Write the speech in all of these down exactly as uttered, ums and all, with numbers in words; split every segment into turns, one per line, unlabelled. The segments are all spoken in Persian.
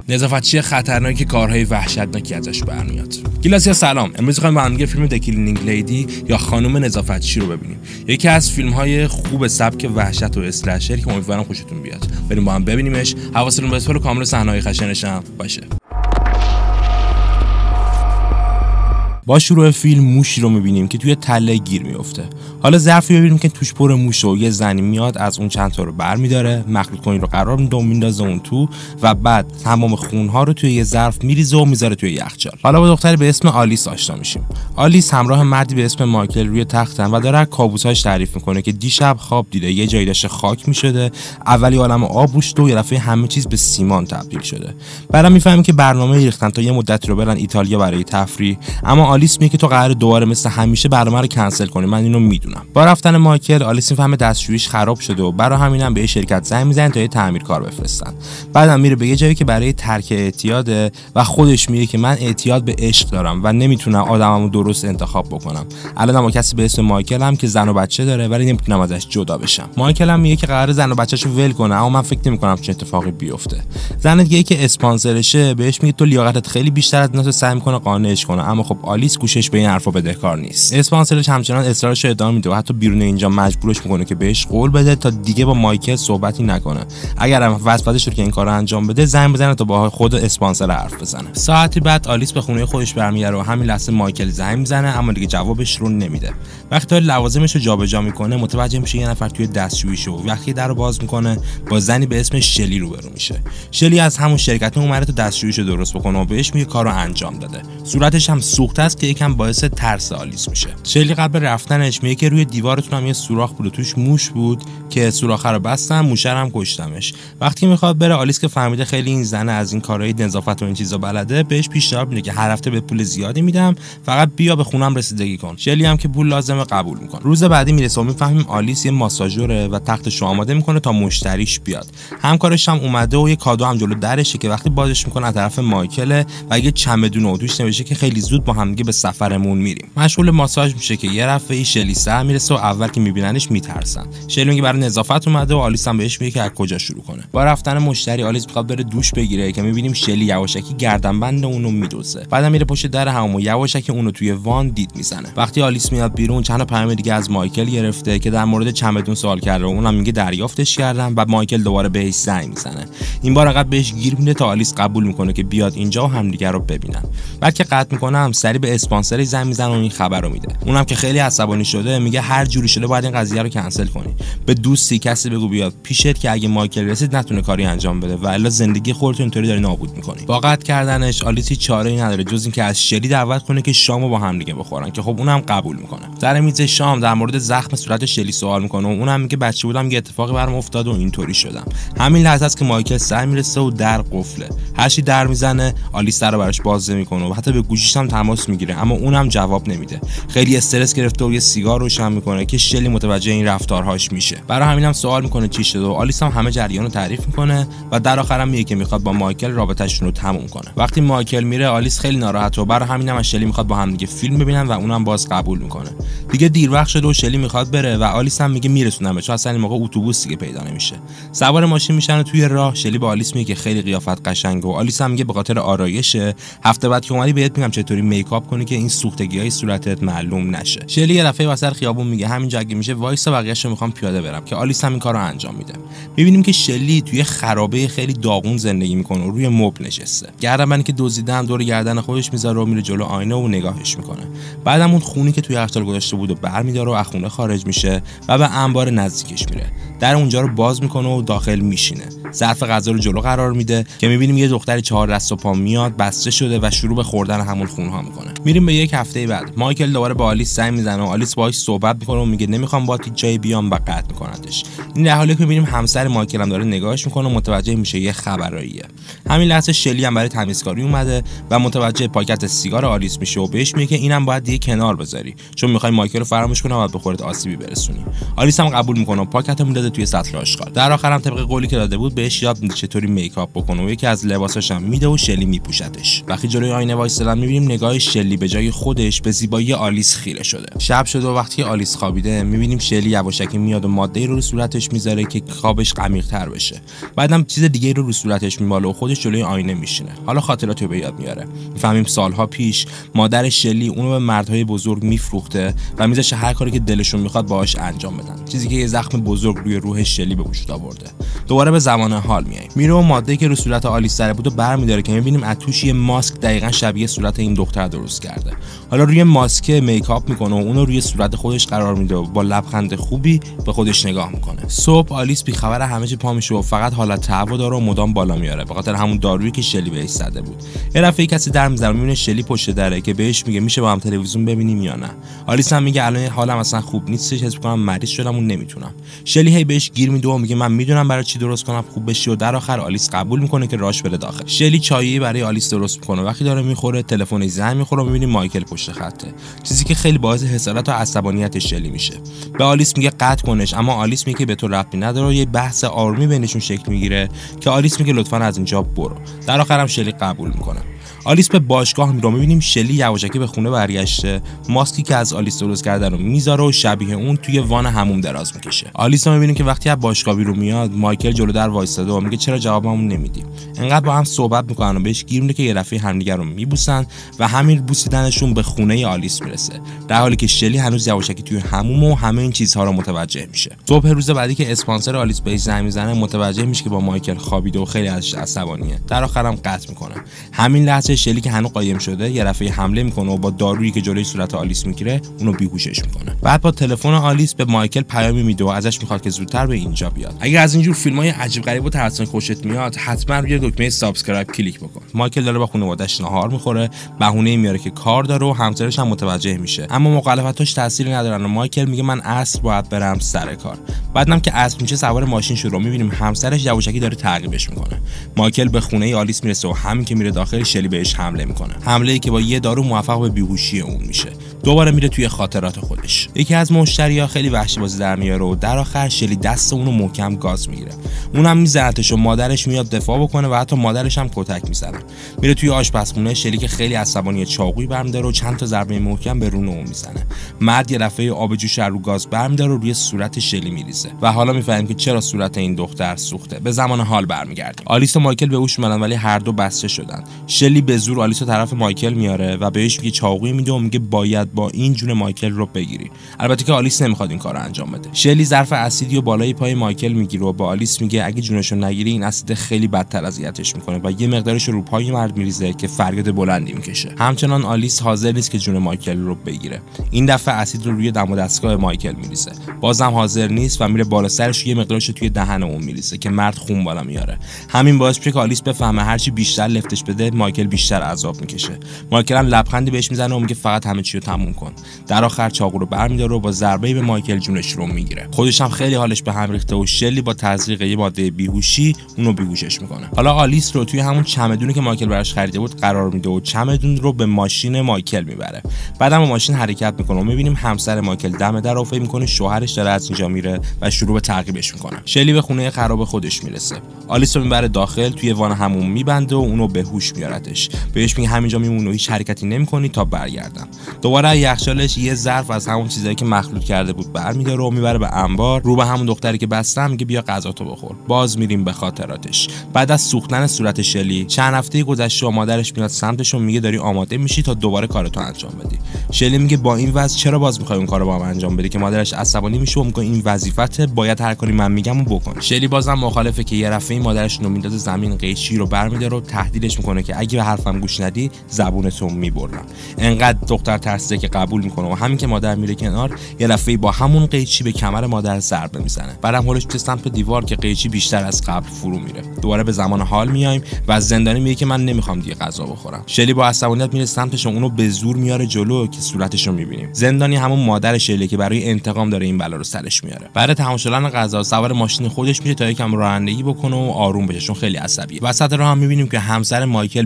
نظافتچی خطرناکی که کارهای وحشتناکی ازش برمیاد. گیلاسیا سلام. امروز می‌خوایم با هم دیگه فیلم د کلینینگ لیدی یا خانم نظافتچی رو ببینیم. یکی از فیلم‌های خوب سبک وحشت و اسلشر که امیدوارم خوشتون بیاد. بریم با هم ببینیمش. حواستون به اسپول کامل صحنه‌های خشنش هم باشه. با شروع فیلم موشی رو می‌بینیم که توی تله گیر میفته. حالا ظرفی ببینیم که توش پر موش و یه زنی میاد از اون چند تا رو برمی‌داره، مخلوط کنی رو قرار میده و میندازه اون تو و بعد تمام خون‌ها رو توی یه ظرف میریزه و میذاره توی یخچال. حالا با دختری به اسم آلیس آشنا میشیم. آلیس همراه مردی به اسم مایکل روی تختن و داره از کابوساش تعریف میکنه که دیشب خواب دیده یه جایی داشته خاک میشده، اولی عالم آب بوشته و یه دفعه همه چیز به سیمان تبدیل شده. بعدم میفهمیم که برنامه ریختن تا یه مدت رو برن ایتالیا برای تفریح، اما آلیس میگه که تو قراره دوباره مثل همیشه برنامه رو کنسل کنی، من اینو میدونم. با رفتن مایکل آلیس میفهمه دستشوییش خراب شده و برای همینم به شرکت زنگ میزنه تا یه تعمیرکار بفرستن. بعدم میره به یه جایی که برای ترک اعتیاده و خودش میگه که من اعتیاد به عشق دارم و نمیتونم آدممو درست انتخاب بکنم. الانم با کسی به اسم مایکل هم که زن و بچه داره ولی نمیتونم ازش جدا بشم. مایکل هم میگه که قراره زن و بچه‌شو ول کنه، اما من فکر نمیکنم چه اتفاقی بیفته. زن دیگه که اسپانسرشه بهش میگه تو لیاقتت خیلی بیشتر از اینا، سعی میکنه قانعش کنه، اما خب آلیس گوشش به این حرفا بدهکار نیست. اسپانسرش همچنان اصرارش رو ادامه میده و حتی بیرون اینجا مجبورش میکنه که بهش قول بده تا دیگه با مایکل صحبتی نکنه. اگر هم وسوسه شد که این کارو انجام بده، زنگ بزنه تا با خود اسپانسر حرف بزنه. ساعتی بعد آلیس به خونه خودش برمیگره و همین لحظه مایکل زنگ میزنه اما دیگه جوابش رو نمیده. وقتی لوازمش رو جابجا میکنه متوجه میشه یه نفر توی دستشوییشه و وقتی درو باز میکنه با زنی به اسم شلی روبرو میشه. شلی از همون شرکت اومده تو دستشوییشو درست بکنه و بهش میگه کارو انجام داده. صورتش هم سوخته است که یکم باعث ترس آلیس میشه. شلی قبل رفتنش میگه که روی دیوارتون هم یه سوراخ بود و توش موش بود که سوراخ رو بستم، موشه هم کشتمش. وقتی میخواد بره، آلیس که فهمیده خیلی این زنه از این کارهای نظافت و این چیزا بلده، بهش پیشنهاد میده که هر هفته به پول زیادی میدم، فقط بیا به خونم رسیدگی کن. شلی هم که پول لازمه قبول میکنه. روز بعدی میرسه و میفهمیم آلیس یه ماساژوره و تختشو آماده میکنه تا مشتریش بیاد. همکارش هم اومده و یه کادو هم جلو درشه که وقتی بازش میکنه از طرف مایکل و یه چمدون و توش نوشته که خیلی زود با هم دیگه به سفرمون میریم. مشغول ماساژ میشه که یه رفعه شلی سر میرسه و اول که میبیننش میترسن. شلی میگه برای نظافت اومده و آلیس هم بهش میگه که از کجا شروع کنه. با رفتن مشتری آلیس میخواد بره دوش بگیره که میبینیم شلی یواشکی گردنبند اونو میدوزه. بعدم میره پشت در حموم و یواشکی اونو توی وان دید میزنه. وقتی آلیس میاد بیرون چند تا پیام دیگه از مایکل گرفته که در مورد چمدون سوال کرده و اونم میگه دریافتش کردم. بعد مایکل دوباره بهش زنگ میزنه. این بار فقط بهش گیر میده تا آلیس قبول میکنه که بیاد اینجا و همدیگه رو ببینن. بعد که قطع میکنه هم سری به اسپانسر زنگ میزنه و این خبر رو میده. اونم که خیلی عصبانی شده میگه هر جوری شده باید این قضیه رو کنسل کنی. به دوستی کسی بگو بیاد پیشت که اگه مایکل رسید نتونه کاری انجام بده و الا زندگی خودت اینطوری داری نابود میکنی. با قطع کردنش آلیس چاره‌ای نداره جز اینکه از شلی دعوت کنه که شامو با هم دیگه بخورن که خب اونم قبول میکنه. در میز شام در مورد زخم صورت شلی سوال میکنه و اونم میگه بچه بودم یه اتفاقی برام افتاد و اینطوری شدم. همین لحظه است که مایکل سر میرسه و در قفله. هر چی در میزنه آلیس در رو براش باز میکنه و حتی به گوشیش هم تماس میگیره اما اونم جواب نمیده. خیلی استرس گرفته و یه سیگار روشن میکنه که شلی متوجه این رفتارهاش میشه. برای همینم سوال میکنه چی شده و آلیس هم همه جریان رو تعریف میکنه و در آخرم میگه که میخواد با مایکل رابطه‌شون رو تموم کنه. وقتی مایکل میره آلیس خیلی ناراحته و برای همینم از شلی میخواد با هم دیگه فیلم ببینن و اونم باز قبول میکنه. دیگه دیر وقت شده و شلی میخواد بره و آلیس هم میگه میرسونمش چون اصلا این موقع اتوبوس دیگه پیدا نمیشه. سوار ماشین میشن و توی راه شلی با آلیس میگه که خیلی قیافت قشنگه و آلیس هم میگه به خاطر آرایشه، هفته بعد که اومدی بهت میگم چطوری میکاپ کنی که این سوختگیای صورتت معلوم نشه. شلی یه دفعه وسط خیابون میگه همینجا اگه میشه وایسا بقیه‌شو میخوام پیاده برم که آلیس هم این کارو انجام میده. میبینیم که شلی توی خرابه خیلی داغون زندگی میکنه و روی مبل نشسته. گردنبندی که دزدیدن دور گردن خودش میذاره و میره جلو آینه و نگاهش میکنه. بعدم اون خونی که توی یخچال گذاشته بود و برمیداره و از خونه خارج میشه و به انبار نزدیکش میره. در اونجا رو باز میکنه و داخل میشینه. ظرف غذا رو جلو قرار میده که میبینیم یه دختری چهار دست و پا میاد، بسته شده و شروع به خوردن همون خونها میکنه. میریم به یک هفته بعد. مایکل دوباره با آلیس زنگ میزنه و آلیس باهاش صحبت میکنه و میگه نمیخوام با تی جای بیام و قطع میکنتش. این در حالی که میبینیم همسر مایکل هم داره نگاهش میکنه و متوجه میشه یه خبراییه. همین لحظه شلی هم برای تمیزکاری اومده و متوجه پاکت سیگار آلیس میشه و بهش میگه که اینم باید دیگه کنار بذاری چون میخوای مایکل رو فراموش کنی و به خودت آسیبی برسونی. آلیس هم قبول میکنه و پاکت رو میندازه میندازه توی سطل آشغال. در آخر هم طبق قولی که داده بود بهش یاد میده چطوری میکاپ بکنه و یکی از لباساش هم میده و شلی میپوشتش. وقتی جلوی آینه وایسادن میبینیم نگاه شلی به جای خودش به زیبایی آلیس خیره شده. شب شده و وقتی آلیس خوابیده میبینیم شلی یواشکی میاد و ماده‌ای رو رو صورتش میذاره که خوابش عمیق‌تر بشه. بعدم چیز دیگه رو رو صورتش میماله و خودش جلوی آینه میشینه. حالا خاطراتو به یاد میاره. میفهمیم سالها پیش مادر شلی اونو به مردهای بزرگ میفروخته و میذاشه هر کاری که دلشون میخواد باهاش انجام بدن. چیزی که یه زخم بزرگ روی روح شلی به وجود آورده. دوباره به زمان حال میایم. میره و ماده‌ای که رو صورت آلیس سره بود و برمی‌داره که میبینیم از توش یه ماسک دقیقاً شبیه صورت این دختر درست کرده. حالا روی ماسک میکاپ میکنه و اونو روی صورت خودش قرار میده و با لبخند خوبی به خودش نگاه میکنه. صبح آلیس بی خبر همه چی پا میشه و فقط حالت تهوع داره و مدام بالا میاره به خاطر همون دارویی که شلی بهش زده بود. یه دفعه کسی در میزنه میبینه شلی پشت دره که بهش میگه میشه با هم تلویزیون ببینیم یا نه. آلیس هم میگه الان حالم اصلا خوب نیستش، حس میکنم مریض شدم و نمیتونم. شلی هی بهش گیر میده و میگه من میدونم برای چی درست کنم خوب بشی و در آخر آلیس قبول میکنه که راش بره داخل. شلی چایی برای آلیس درست میکنه. وقتی داره میخوره تلفن زنگ میخوره و میبینیم مایکل پشت خطه. چیزی که خیلی باعث حسادت و عصبانیت شلی میشه. به آلیس میگه قطع کنش، اما آلیس میگه به تو ربطی نداره و یه بحث آرومی بینشون شکل میگیره که آلیس میگه لطفاً از اینجا برو. در آخرم شلی قبول میکنه. آلیس به باشگاه میره. میبینیم شلی یواشکی به خونه برگشته، ماسکی که از آلیس درست کرده رو میذاره و شبیه اون توی وان حموم دراز میکشه. آلیس رو میبینیم که وقتی از باشگاه بیرون میاد مایکل جلو در وایساده و میگه چرا جوابمون نمیدی. انقدر با هم صحبت میکنن و بهش گیر میده که یه دفعه همدیگه رو میبوسن و همین بوسیدنشون به خونه آلیس میرسه، در حالی که شلی هنوز یواشکی توی حموم و همه این چیزها رو متوجه میشه. صبح روز بعدی که اسپانسر آلیس بهش زنگ میزنه متوجه میشه که با مایکل خوابیده و خیلی ازش عصبانیه. در آخرم قطع میکنه. همین لحظه شلی که هنوز قایم شده یه دفعه حمله میکنه و با دارویی که جلوی صورت آلیس میگیره اونو بیهوشش میکنه. بعد با تلفن آلیس به مایکل پیامی میده و ازش میخواد که زودتر به اینجا بیاد. اگر از اینجور فیلمای عجیب غریب و ترسناک خوشت میاد حتما روی دکمه سابسکرایب کلیک بکن. مایکل داره با خانواده‌اش نهار میخوره، بهونه میاره که کار داره و همسرش هم متوجه میشه، اما مخالفتاش تأثیری ندارن و مایکل میگه من عصر باید برم سر کار. بعدم که عصر میشه سوار ماشین شد و میبینیم همسرش یواشکی داره تعقیبش میکنه. مایکل به خونه آلیس میرسه و همین که میره داخل شلی بهش حمله میکنه. حمله‌ای که با یه دارو موفق به بیهوشی اون میشه. دوباره میره توی خاطرات خودش. یکی از مشتری‌ها خیلی وحشی بازی در میاره و در آخر شلی دست اونو محکم گاز میگیره. اونم میزنتش و مادرش میاد دفاع بکنه و حتی مادرش هم کتک میزنه. میره توی آشپزخونه. شلی که خیلی عصبانی چاقویی برمی‌داره و چند تا ضربه محکم به رون اون میزنه. مرد یه دفعه آب جوش رو گاز برمی‌داره و روی صورت شلی میریزه و حالا میفهمیم که چرا صورت این دختر سوخته. به زمان حال برمیگرده. آلیس و مایکل به هوش اومدن ولی هر دو بسته شدن. شلی به زور آلیس رو طرف مایکل میاره و بهش میگه چاقویی میده و میگه باید با این جون مایکل رو بگیری. البته که آلیس نمیخواد این کارو انجام بده. شلی ظرف اسیدی و بالای پای مایکل میگیره و با آلیس میگه اگه جونشو نگیری این اسید خیلی بدتر اذیتش میکنه و یه مقدارش رو پای مرد میریزه که فریاد بلندی میکشه. همچنان آلیس حاضر نیست که جون مایکل رو بگیره. این دفعه اسید رو روی دم و دستگاه مایکل میریزه. بازم حاضر نیست و میره بالا سرش یه مقدارش توی دهن اون میریزه که مرد خون بالا میاره. همین باعث میشه که آلیس بفهمه هرچی بیشتر لفتش بده مایکل بیشتر عذاب میکشه. مایکل هم لبخندی بهش میزنه و میگه فقط همه چی رو تموم کن. در آخر چاقو رو برمی‌داره و با ضربه‌ای به مایکل جونش رو میگیره. خودش هم خیلی حالش به هم ریخته و شلی با تزریق یه ماده بیهوشی اونو بیهوشش میکنه. حالا آلیس رو توی همون چمدونی که مایکل براش خریده بود قرار میده و چمدون رو به ماشین مایکل میبره. بعدم ماشین حرکت میکنه و میبینیم همسر مایکل دم در رو فکر میکنه شوهرش داره از اینجا میره و شروع به تعقیبش میکنه. شلی به خونه خراب خودش میرسه. آلیس رو میبره داخل، توی وان حموم میبنده و اونو به هوش میارتش. بهش میگه همینجا میمونی و هیچ حرکتی نمیکنی تا برگردم. دوباره یخچالش یه ظرف از همون چیزایی که مخلوط کرده بود برمی‌داره و میبره به انبار. رو به همون دختری که بستم میگه بیا غذاتو بخور. باز میریم به خاطراتش. بعد از سوختن صورت شلی چند هفته گذشته و مادرش میاد سمتش و میگه داری آماده میشی تا دوباره کارتو انجام بدی. شلی میگه با این وضع چرا باز میخوای اون کارو با من انجام بدی، که مادرش عصبانی میشه و میگه این وظیفته، باید هر کاری من میگم رو بکن. شلی بازم مخالفه که یه دفعه مادرش رو میندازه زمین، قیچی رو برمی‌داره و تهدیدش میکنه که اگه به حرفم گوش ندی زبونتو میبرم. انقدر دختر ترسیده که قبول میکنه و همین که مادر میره کنار یه دفعه با همون قیچی به کمر مادر ضربه میزنه. بعدم هولش میشه سمت دیوار که قیچی بیشتر از قبل فرو میره. دوباره به زمان حال میایم و از زندانی میگه که من نمیخوام دیگه غذا بخورم. شلی با عصبانیت میره سمتش و اونو به زور میاره جلو که صورتش رو میبینیم. زندانی همون مادر شلی که برای انتقام داره این بلا رو سرش میاره. بعد تمام شدن غذا سوار ماشین خودش میشه تا یکم رانندگی بکنه و آروم بشه چون خیلی عصبیه. وسط راه هم میبینیم که همسر مایکل بنزین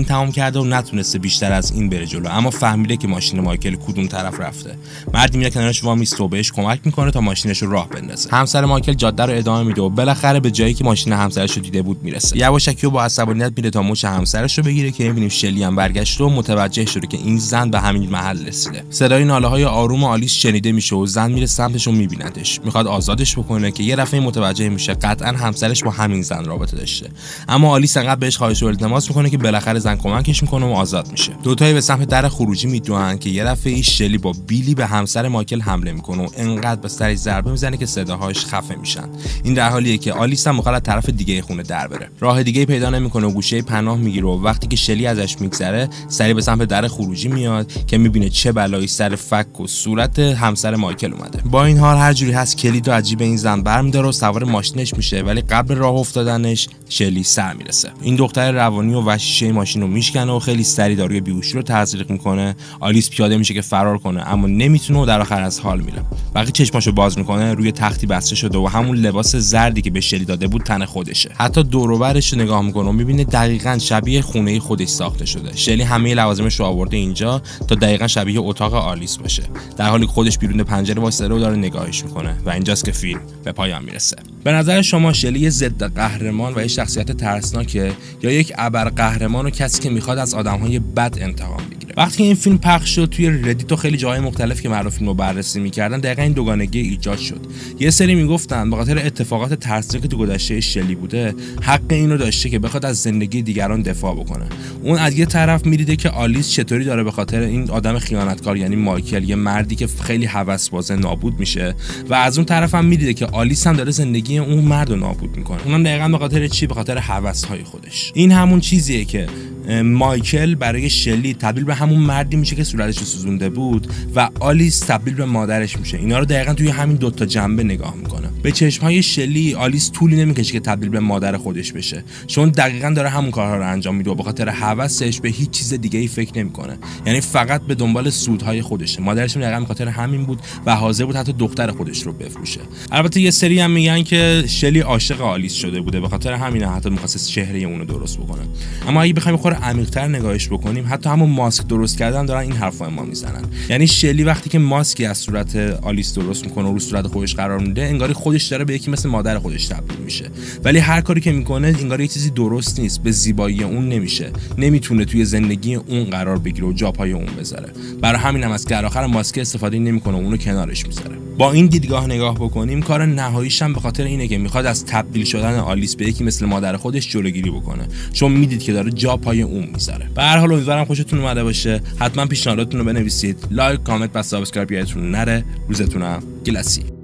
تمام کرده و نتونسته بیشتر از این بره جلو، اما فهمیده که ماشین مایکل کدوم طرف رفته. مردی میاد کنارش وامیسته و بهش کمک میکنه تا ماشینش رو راه بندازه. همسر مایکل جاده رو ادامه میده و بالاخره به جایی که ماشین همسرش رو دیده بود میرسه. یواشکی و با عصبانیت میره تا مچ همسرش رو بگیره که میبینیم شلی هم برگشته و متوجه شده که این زن به همین محل رسیده. صدای ناله های آروم آلیس شنیده میشه و زن میره سمتش و میبیندش. میخواد آزادش بکنه که یه دفعه متوجه میشه قطعا همسرش با همین زن رابطه داشته. اما آلیس انقدر بهش خواهش و التماس میکنه که بالاخره زن کمکش میکنه و آزاد میشه. دوتایی به سمت در خروجی میدوئن که یه دفعه شلی با بیلی به همسر مایکل حمله میکنه و انقدر به سرش ضربه میزنه که صداهاش خفه میشن. این در حالیه که آلیس هم میخواد از طرف دیگه خونه در بره. راه دیگه پیدا نمیکنه و گوشه پناه میگیره و وقتی که شلی ازش میگذره سری به سمت در خروجی میاد که میبینه چه بلایی سر فک و صورت همسر مایکل اومده. با این حال هر جوری هست کلید و عجیب این زن برمی‌داره و سوار ماشینش میشه، ولی قبل راه افتادنش شلی سر میرسه. این دختر روانی و وحشی ماشین رو میشکنه و خیلی سری داروی بیهوشی رو تزریق میکنه. آلیس پیاده میشه که فرار کنه اما نمیتونه و در آخر از حال میره. وقتی چشماشو باز میکنه روی تختی بسته شده و همون لباس زردی که به شلی داده بود تن خودشه. حتی دور و برش رو نگاه میکنه و میبینه دقیقاً شبیه خونه خودش ساخته شده. شلی همه لوازمش رو آورده اینجا تا دقیقاً شبیه اتاق آلیس باشه، در حالی که خودش بیرون پنجره وایساده و داره نگاهش میکنه. و اینجاست که فیلم به پایان میرسه. به نظر شما شلی ضد قهرمان و یه شخصیت ترسناکه یا یک ابرقهرمان و کسی که میخواد از آدمهای بد انتقام بگیره؟ وقتی این فیلم پخش شد توی ردیت و خیلی جاهای مختلف که مردم فیلمو بررسی میکردن دقیقاً این دوگانگی ایجاد شد. یه سری میگفتن به خاطر اتفاقات ترسناکی که تو گذشته شلی بوده حق اینو داشته که بخواد از زندگی دیگران دفاع بکنه. اون از یه طرف میدیده که آلیس چطوری داره به خاطر این آدم خیانتکار یعنی مایکل، یه مردی که خیلی هوسبازه، نابود میشه، و از اون طرف هم میدیده که آلیس هم داره زندگی اون مرد رو نابود میکنه. اونم دقیقاً به خاطر چی؟ به خاطر هوس‌های خودش. این همون چیزیه که مایکل برای شلی تبدیل به همون مردی میشه که صورتش رو سوزونده بود و آلیس تبدیل به مادرش میشه. اینا رو دقیقاً توی همین دو تا جنبه نگاه میکنه. به چشمهای شلی آلیس طولی نمیکشه که تبدیل به مادر خودش بشه، چون دقیقاً داره همون کارها رو انجام میده و به خاطر هوسش به هیچ چیز دیگه‌ای فکر نمیکنه. یعنی فقط به دنبال سودهای خودشه. مادرش دقیقاً به خاطر همین بود و حاضر بود حتی دختر خودش رو بفروشه. البته یه سری هم میگن که شلی عاشق آلیس شده بوده، به خاطر همین حتی می‌خواست چهره اون رو درست بکنه. اما اگه بخوایم خور عمیق‌تر نگاهش بکنیم، حتی همون ماسک درست کردن دارن این حرفا ما میزنن. یعنی شلی وقتی که ماسکی از صورت آلیس درست میکنه و رو صورت خودش قرار میده، انگاری خودش داره به یکی مثل مادر خودش تبدیل میشه. ولی هر کاری که میکنه انگاری یه چیزی درست نیست، به زیبایی اون نمیشه، نمیتونه توی زندگی اون قرار بگیره و جا پای اون بذاره. برای همین هم از که آخر ماسک استفاده نمیکنه و اونو کنارش میذاره. با این دیدگاه نگاه بکنیم، کار نهاییش هم به خاطر اینه که میخواد از تبدیل شدن آلیس به یکی مثل مادر خودش جلوگیری بکنه، چون میدید که داره جا پای اون میذاره. به هر حال امیدوارم خوشتون اومده باشه. حتما پیشنهاداتتون رو بنویسید. لایک، کامنت و سابسکرایب یادتون نره. روزتونم گلسی.